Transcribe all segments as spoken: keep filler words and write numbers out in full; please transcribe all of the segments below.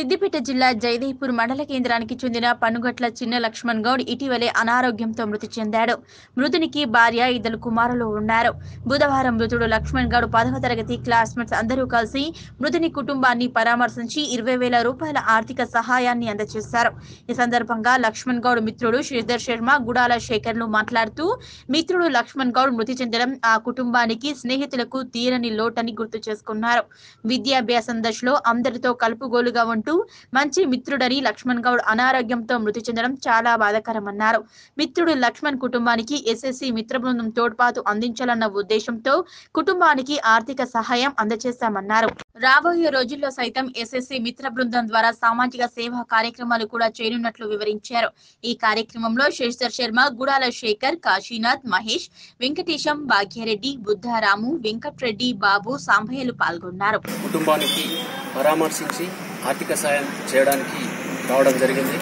సిద్దిపేట జిల్లా జయదేవ్పూర్ మండల కేంద్రానికి చెందిన పనుగట్ల చిన్న లక్ష్మణ్ గౌడ్ ఇటీవలే అనారోగ్యంతో మృతి చెందాడు. మృతునికి భార్య, ఇద్దరు కుమారులు ఉన్నారు. బుధవారం మృతుడు లక్ష్మణ్ గౌడ్ పదవ తరగతి క్లాస్మేట్స్ అందరూ కలిసి మృతుని కుటుంబాన్ని పరామర్శించి ఇరవై వేల రూపాయల ఆర్థిక సహాయాన్ని అందజేశారు. ఈ సందర్భంగా లక్ష్మణ్ గౌడ్ మిత్రుడు శ్రీధర్ శర్మ, గుడాల శేఖర్లు మాట్లాడుతూ మిత్రుడు లక్ష్మణ్ గౌడ్ మృతి చెందడం ఆ కుటుంబానికి, స్నేహితులకు తీరని లోటని గుర్తు చేసుకున్నారు. విద్యాభ్యాసం దశలో అందరితో కలుపుగోలుగా ఉంటూ మంచి మిత్రుడని లక్ష్మణ్ గౌడ్ అనారోగ్యంతో మృతి చెందడం చాలా బాధాకరమన్నారు. మిత్రుడు లక్ష్మణ్ కుటుంబానికి ఎస్ఎస్సి మిత్ర బృందం తోడ్పాటు అందించాలన్న ఉద్దేశంతో కుటుంబానికి ఆర్థిక సహాయం అందజేశామన్నారు. రాబోయే రోజుల్లో సైతం ఎస్ఎస్సి మిత్ర బృందం ద్వారా సామాజిక సేవా కార్యక్రమాలు కూడా చేయనున్నట్లు వివరించారు. ఈ కార్యక్రమంలో శేషర్ శర్మ, గుడాల శేఖర్, కాశీనాథ్, మహేష్, వెంకటేశం, భాగ్యారెడ్డి, బుద్ధారాము, వెంకట్రెడ్డి, బాబు, సాంబయ్యలు పాల్గొన్నారు. కుటుంబానికి పరామర్శించి ఆర్థిక సాయం చేయడానికి రావడం జరిగింది.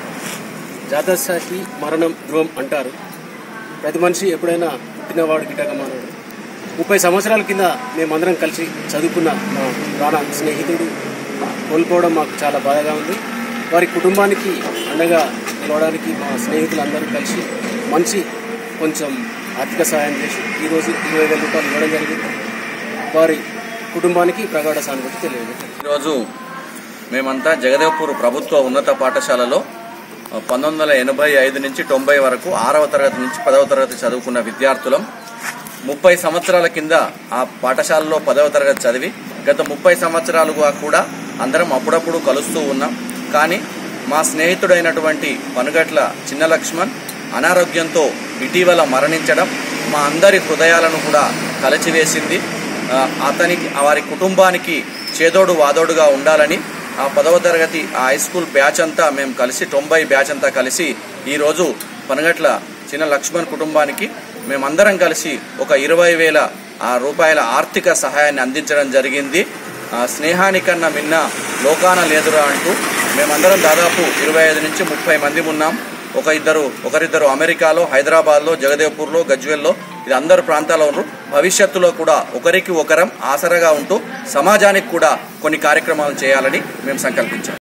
జాతసాకి మరణం ధ్రువం అంటారు. ప్రతి మనిషి ఎప్పుడైనా పుట్టినవాడు గిటకమానడు. ముప్పై సంవత్సరాల కింద మేమందరం కలిసి చదువుకున్న మా ప్రాణ స్నేహితుడు కోల్పోవడం మాకు చాలా బాధగా ఉంది. వారి కుటుంబానికి అండగా నిలవడానికి మా స్నేహితులందరూ కలిసి మంచి కొంచెం ఆర్థిక సహాయం చేసి ఈరోజు ఇరవై వేల రూపాయలు ఇవ్వడం జరిగింది. వారి కుటుంబానికి ప్రగాఢ సానుభూతి తెలియదు. ఈరోజు మేమంతా జగదేవ్పూర్ ప్రభుత్వ ఉన్నత పాఠశాలలో పంతొమ్మిది వందల ఎనభై ఐదు నుంచి తొంభై వరకు ఆరవ తరగతి నుంచి పదవ తరగతి చదువుకున్న విద్యార్థులం. ముప్పై సంవత్సరాల కింద ఆ పాఠశాలలో పదవ తరగతి చదివి గత ముప్పై సంవత్సరాలుగా కూడా అందరం అప్పుడప్పుడు కలుస్తూ ఉన్నాం. కానీ మా స్నేహితుడైనటువంటి పనుగట్ల చిన్న లక్ష్మణ్ అనారోగ్యంతో ఇటీవల మరణించడం మా అందరి హృదయాలను కూడా కలచివేసింది. అతనికి, వారి కుటుంబానికి చేదోడు వాదోడుగా ఉండాలని ఆ పదవ తరగతి ఆ హై స్కూల్ బ్యాచ్ అంతా మేము కలిసి తొంభై బ్యాచ్ అంతా కలిసి ఈరోజు పనుగట్ల చిన్న లక్ష్మణ్ కుటుంబానికి మేమందరం కలిసి ఒక ఇరవై వేల రూపాయల ఆర్థిక సహాయాన్ని అందించడం జరిగింది. స్నేహానికన్నా మిన్న లోకాన లేదురా అంటూ మేమందరం దాదాపు ఇరవై ఐదు నుంచి ముప్పై మంది ఉన్నాం. ఒక ఇద్దరు ఒకరిద్దరు అమెరికాలో, హైదరాబాద్లో, జగదేవ్పూర్లో, గజ్వేల్లో, ఇది అందరు ప్రాంతాల్లో ఉన్నారు. భవిష్యత్తులో కూడా ఒకరికి ఒకరం ఆసరగా ఉంటూ సమాజానికి కూడా కొన్ని కార్యక్రమాలు చేయాలని మేము సంకల్పించాం.